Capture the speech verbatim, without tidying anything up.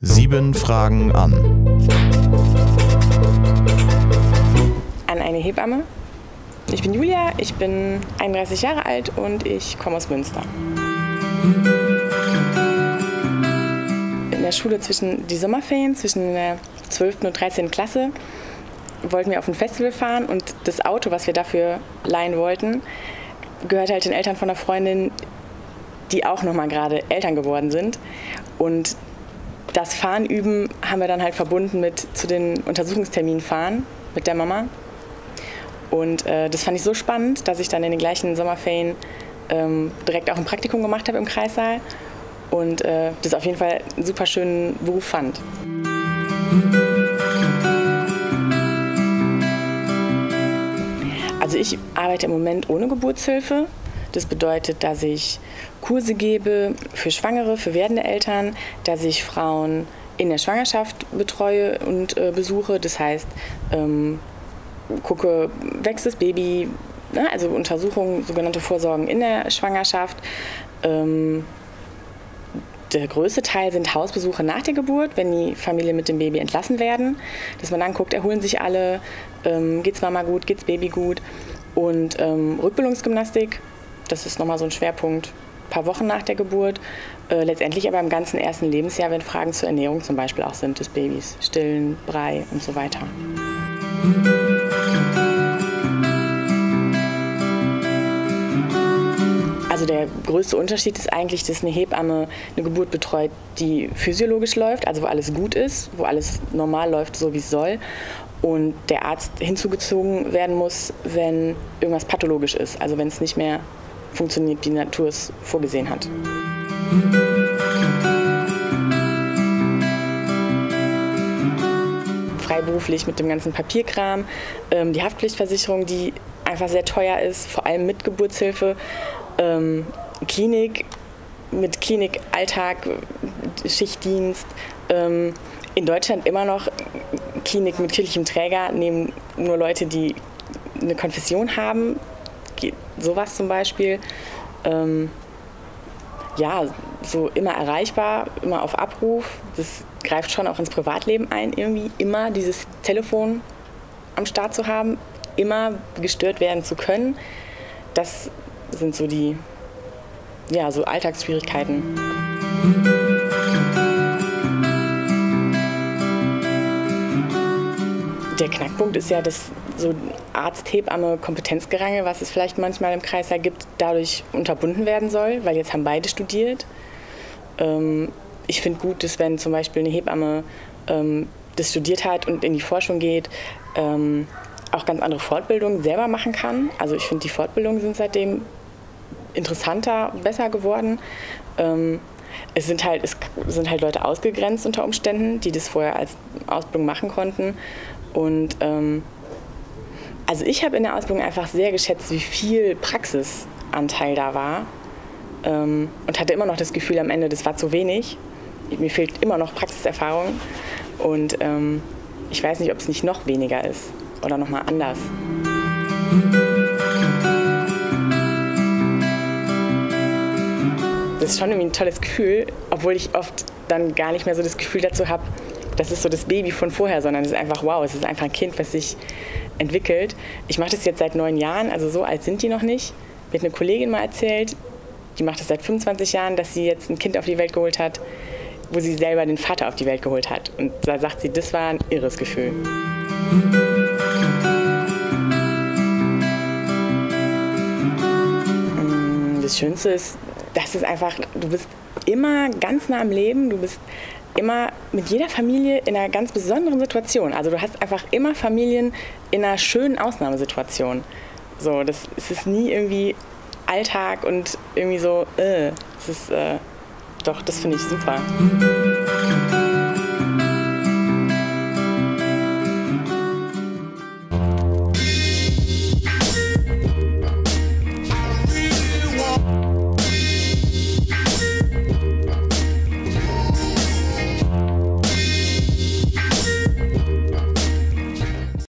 Sieben Fragen an. An eine Hebamme. Ich bin Julia, ich bin einunddreißig Jahre alt und ich komme aus Münster. In der Schule zwischen die Sommerferien, zwischen der zwölften und dreizehnten Klasse, wollten wir auf ein Festival fahren und das Auto, was wir dafür leihen wollten, gehört halt den Eltern von einer Freundin, die auch noch mal gerade Eltern geworden sind. Und das Fahren üben haben wir dann halt verbunden mit zu den Untersuchungsterminen fahren mit der Mama. Und äh, das fand ich so spannend, dass ich dann in den gleichen Sommerferien ähm, direkt auch ein Praktikum gemacht habe im Kreissaal und äh, das auf jeden Fall einen super schönen Beruf fand. Also ich arbeite im Moment ohne Geburtshilfe. Das bedeutet, dass ich Kurse gebe für Schwangere, für werdende Eltern, dass ich Frauen in der Schwangerschaft betreue und äh, besuche. Das heißt, ähm, gucke, wächst das Baby, ne? Also Untersuchungen, sogenannte Vorsorgen in der Schwangerschaft. Ähm, der größte Teil sind Hausbesuche nach der Geburt, wenn die Familien mit dem Baby entlassen werden. Dass man dann guckt, erholen sich alle, ähm, geht's Mama gut, geht's Baby gut. Und ähm, Rückbildungsgymnastik, das ist nochmal so ein Schwerpunkt, ein paar Wochen nach der Geburt. Äh, letztendlich aber im ganzen ersten Lebensjahr, wenn Fragen zur Ernährung zum Beispiel auch sind des Babys, Stillen, Brei und so weiter. Also der größte Unterschied ist eigentlich, dass eine Hebamme eine Geburt betreut, die physiologisch läuft, also wo alles gut ist, wo alles normal läuft, so wie es soll. Und der Arzt hinzugezogen werden muss, wenn irgendwas pathologisch ist, also wenn es nicht mehr funktioniert, wie die Natur es vorgesehen hat. Freiberuflich mit dem ganzen Papierkram, ähm, die Haftpflichtversicherung, die einfach sehr teuer ist, vor allem mit Geburtshilfe, ähm, Klinik, mit Klinikalltag, Schichtdienst, ähm, in Deutschland immer noch Klinik mit kirchlichem Träger, nehmen nur Leute, die eine Konfession haben, sowas zum Beispiel. Ähm, ja, so immer erreichbar, immer auf Abruf. Das greift schon auch ins Privatleben ein, irgendwie immer dieses Telefon am Start zu haben, immer gestört werden zu können. Das sind so die, ja, so Alltagsschwierigkeiten. Der Knackpunkt ist ja, dass so Arzt-Hebamme-Kompetenzgerangel, was es vielleicht manchmal im Kreissaal gibt, dadurch unterbunden werden soll, weil jetzt haben beide studiert. Ähm, ich finde gut, dass wenn zum Beispiel eine Hebamme ähm, das studiert hat und in die Forschung geht, ähm, auch ganz andere Fortbildungen selber machen kann. Also ich finde, die Fortbildungen sind seitdem interessanter, besser geworden. Ähm, es sind halt, es sind halt Leute ausgegrenzt unter Umständen, die das vorher als Ausbildung machen konnten. Und ähm, also ich habe in der Ausbildung einfach sehr geschätzt, wie viel Praxisanteil da war ähm, und hatte immer noch das Gefühl am Ende, das war zu wenig. Mir fehlt immer noch Praxiserfahrung und ähm, ich weiß nicht, ob es nicht noch weniger ist oder noch mal anders. Das ist schon irgendwie ein tolles Gefühl, obwohl ich oft dann gar nicht mehr so das Gefühl dazu habe, das ist so das Baby von vorher, sondern es ist einfach wow, es ist einfach ein Kind, was sich entwickelt. Ich mache das jetzt seit neun Jahren, also so alt sind die noch nicht. Mir hat eine Kollegin mal erzählt, die macht das seit fünfundzwanzig Jahren, dass sie jetzt ein Kind auf die Welt geholt hat, wo sie selber den Vater auf die Welt geholt hat. Und da sagt sie, das war ein irres Gefühl. Das Schönste ist, dass es einfach, du bist immer ganz nah am Leben, du bist immer mit jeder Familie in einer ganz besonderen Situation. Also du hast einfach immer Familien in einer schönen Ausnahmesituation. So, das es ist nie irgendwie Alltag und irgendwie so, äh, es ist, äh, doch, das finde ich super.